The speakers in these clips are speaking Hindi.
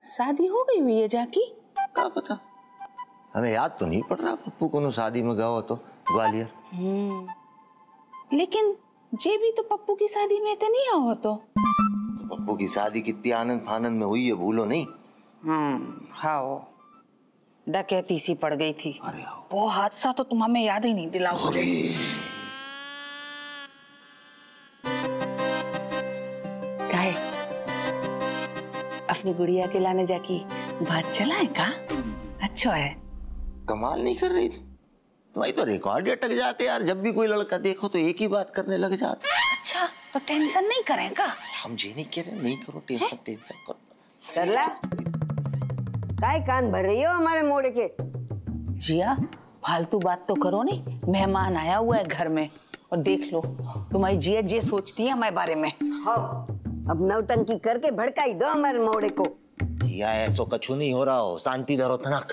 शादी हो गई हुई है जाकी? क्या पता, हमें याद तो नहीं पड़ रहा पप्पू को शादी में गया हो तो ग्वालियर। लेकिन जे भी तो पप्पू की शादी में तो नहीं आओ तो पप्पू की शादी कितनी आनंद फानंद में हुई है, भूलो नहीं। हाँ, डकैती सी पड़ गई थी। अरे वो हादसा तो तुम हमें याद ही नहीं दिलाओ। काहे अपनी गुड़िया के लाने जाकी बात चलाए का? अच्छा है। कमाल नहीं कर रही तुम्हारी तो रिकॉर्ड अटक जाते यार, जब भी कोई लड़का देखो तो एक ही बात करने लग जाते। अच्छा तो टेंशन नहीं करेगा? हम जी नहीं कह रहे, नहीं करो टेंशन, टेंशन करो। करला काय कान भर रही हो हमारे मोड़े के? जिया फालतू बात तो करो नहीं, मेहमान आया हुआ है घर में और देख लो तुम्हारी जिया जे सोचती है हमारे बारे में। हाँ, अब नौटंकी करके भड़काई दो हमारे मोड़े को। जिया ऐसो कछु नहीं हो रहा हो, शांति धरो तनक।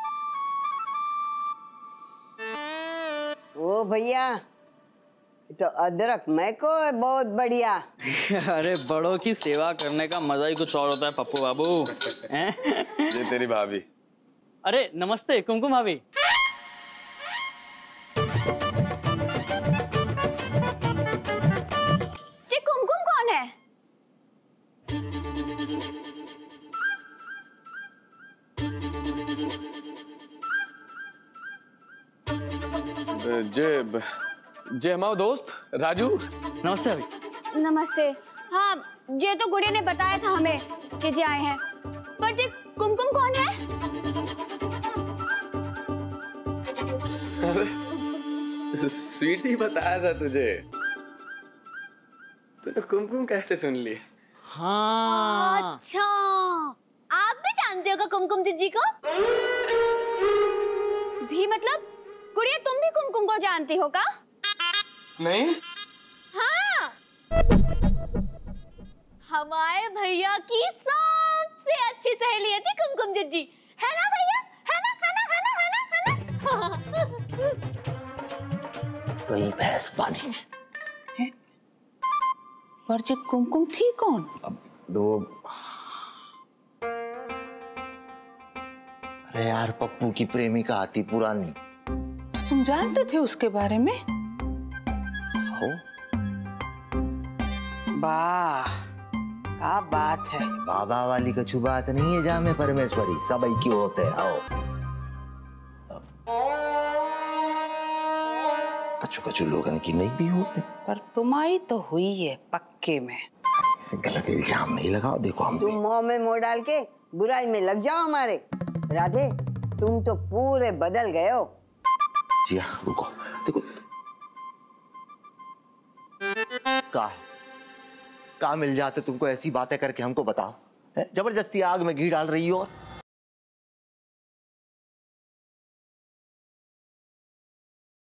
ओ भैया तो अदरक मैं को बहुत बढ़िया। अरे बड़ों की सेवा करने का मजा ही कुछ और होता है पप्पू बाबू। ये तेरी भाभी। अरे नमस्ते कुमकुम भाभी। ये कुमकुम कौन है? जे हमारा दोस्त राजू। नमस्ते भाभी। नमस्ते। हाँ, ये तो गुड़िया ने बताया था हमें कि जे आए हैं, पर ये कुमकुम कौन है? स्वीटी बताया था तुझे, तूने कुमकुम कैसे सुन ली? हाँ। अच्छा, आप भी जानते हो का कुमकुम जीजी को? भी मतलब गुड़िया तुम भी कुमकुम को जानती हो का? नहीं। हाँ, हमारे भैया की सबसे अच्छी सहेली थी कुमकुम जीजी, है ना भैया? है ना, है ना, है ना, है ना, है ना? वही भैंस पानी है? पर जे कुमकुम थी कौन? अब दो। अरे यार पप्पू की प्रेमिका आती पुरानी। तो तुम जानते थे उसके बारे में? हो वाह, क्या बात है। बाबा वाली कछु बात नहीं है, जामे परमेश्वरी सब ही क्यों होते हैं। आओ कछु कछु लोगन की नहीं भी होते, पर तुम्हारी तो हुई है पक्के में। ऐसे गलत इल्जाम नहीं लगाओ। देखो हम तुम मुंह में मुंह डाल के बुराई में लग जाओ हमारे। राधे तुम तो पूरे बदल गए हो। जी हाँ रुको, देखो का मिल जाते तुमको ऐसी बातें करके, हमको बताओ। जबरदस्ती आग में घी डाल रही हो। और